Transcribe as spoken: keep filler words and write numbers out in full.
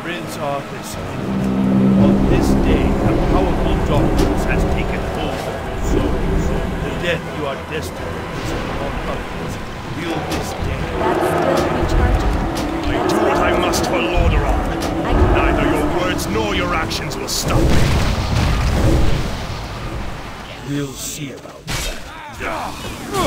Prince Arthur said, on this day, a powerful darkness has taken hold of your souls. The death you are destined to visit upon others will this day. That's still recharging. I do what I must for Lordaeron. I can... Neither your words nor your actions will stop me. We'll see about that.